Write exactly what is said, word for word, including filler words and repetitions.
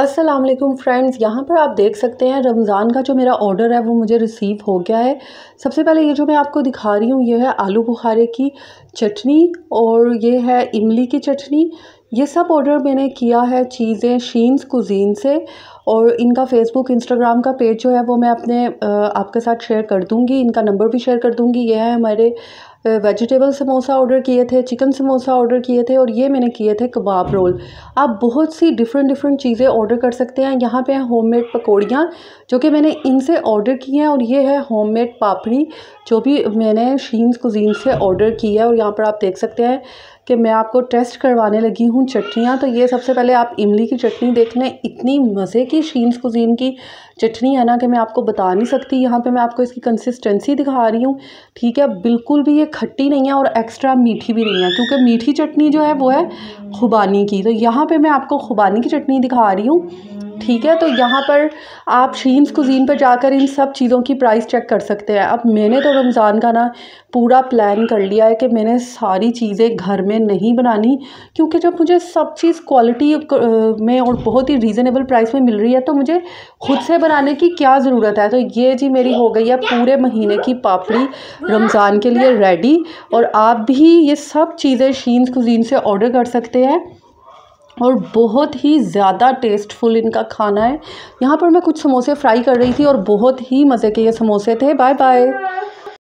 अस्सलाम वालेकुम फ्रेंड्स, यहाँ पर आप देख सकते हैं रमज़ान का जो मेरा ऑर्डर है वो मुझे रिसीव हो गया है। सबसे पहले ये जो मैं आपको दिखा रही हूँ ये है आलू बुखारे की चटनी और ये है इमली की चटनी। ये सब ऑर्डर मैंने किया है चीज़ें शीन्स कुज़ीन से और इनका फ़ेसबुक इंस्टाग्राम का पेज जो है वो मैं अपने आपके साथ शेयर कर दूँगी, इनका नंबर भी शेयर कर दूँगी। ये है हमारे वेजिटेबल समोसा ऑर्डर किए थे, चिकन समोसा ऑर्डर किए थे और ये मैंने किए थे कबाब रोल। आप बहुत सी डिफरेंट डिफरेंट चीज़ें ऑर्डर कर सकते हैं। यहाँ पे हैं होममेड पकौड़ियाँ जो कि मैंने इनसे ऑर्डर की हैं और ये है होममेड पापड़ी जो भी मैंने शीन्स कुज़ीन से ऑर्डर की है। और यहाँ पर आप देख सकते हैं कि मैं आपको टेस्ट करवाने लगी हूँ चटनियाँ। तो ये सबसे पहले आप इमली की चटनी देख लें, इतनी मज़े की शीन्स कुज़ीन की चटनी है ना कि मैं आपको बता नहीं सकती। यहाँ पे मैं आपको इसकी कंसिस्टेंसी दिखा रही हूँ, ठीक है। बिल्कुल भी ये खट्टी नहीं है और एक्स्ट्रा मीठी भी नहीं है, क्योंकि मीठी चटनी जो है वो है खुबानी की। तो यहाँ पे मैं आपको खुबानी की चटनी दिखा रही हूँ, ठीक है। तो यहाँ पर आप शीन्स कुज़ीन पर जाकर इन सब चीज़ों की प्राइस चेक कर सकते हैं। अब मैंने तो रमज़ान का ना पूरा प्लान कर लिया है कि मैंने सारी चीज़ें घर में नहीं बनानी, क्योंकि जब मुझे सब चीज़ क्वालिटी में और बहुत ही रीज़नेबल प्राइस में मिल रही है तो मुझे खुद से बनाने की क्या ज़रूरत है। तो ये जी मेरी हो गई है पूरे महीने की पापड़ी रमज़ान के लिए रेडी। और आप भी ये सब चीज़ें शीन्स कुज़ीन से ऑर्डर कर सकते हैं और बहुत ही ज़्यादा टेस्टफुल इनका खाना है। यहाँ पर मैं कुछ समोसे फ्राई कर रही थी और बहुत ही मज़े के ये समोसे थे। Bye bye.